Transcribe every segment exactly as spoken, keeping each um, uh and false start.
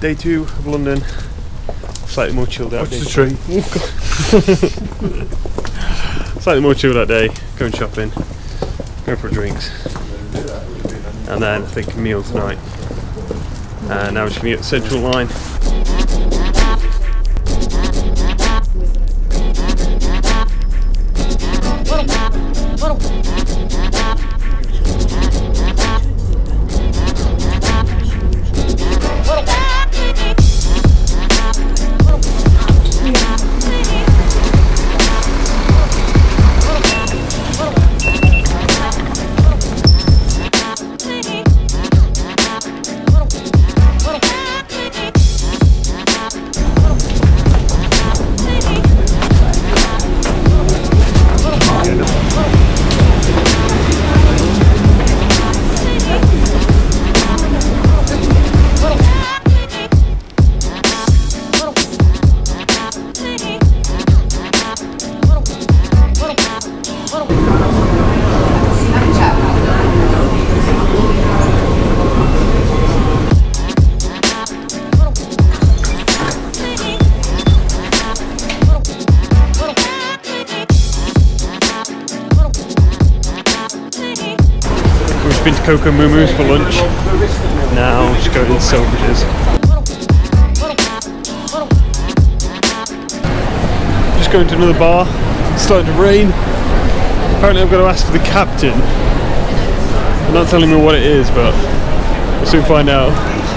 day two of London. Slightly more chilled out. Watch the tree. Slightly more chilled out day. Going shopping. Going for drinks. And then I think a meal tonight. And now we're just going to get the Central Line. Been to Coco Muumuu's for lunch. Now just going to Selfridges. Just going to another bar. It's starting to rain. Apparently I've got to ask for the captain. I'm not telling me what it is, but we'll soon find out.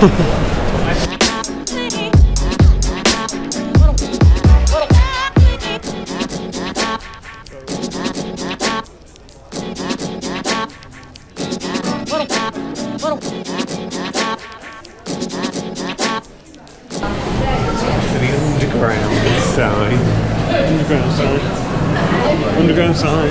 Underground sign. Underground sign. Underground sign.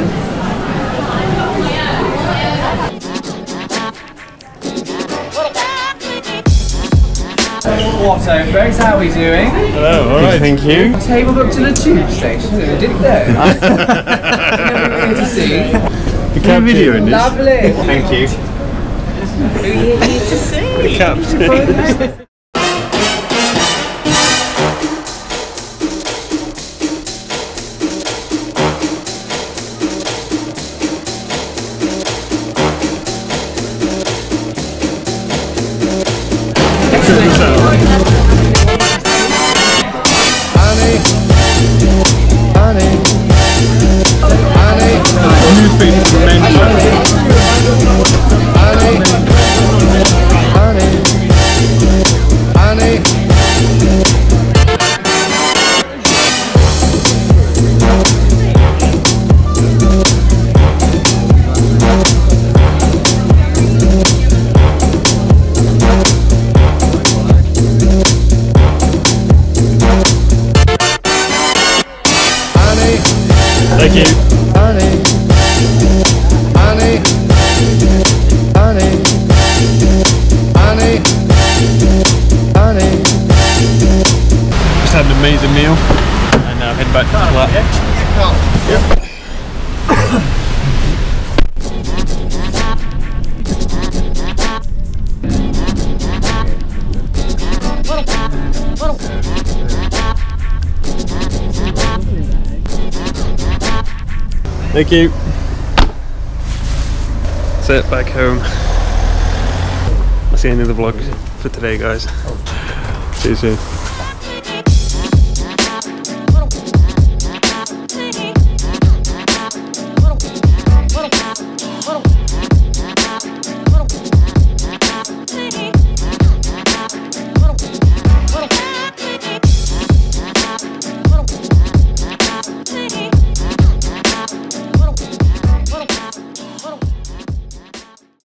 What up, folks? How are we doing? Hello, alright, thank you. Table booked to the tube station, so we didn't know. Good to see. The captain. Video in this. Lovely. Thank you. Who you need to see? The captain. Thank you. Honey, honey, honey, honey, honey. Just had an amazing meal and now head back to the flat. Yep. Thank you. That's it, back home. That's the end of the vlog for today, guys. See you soon.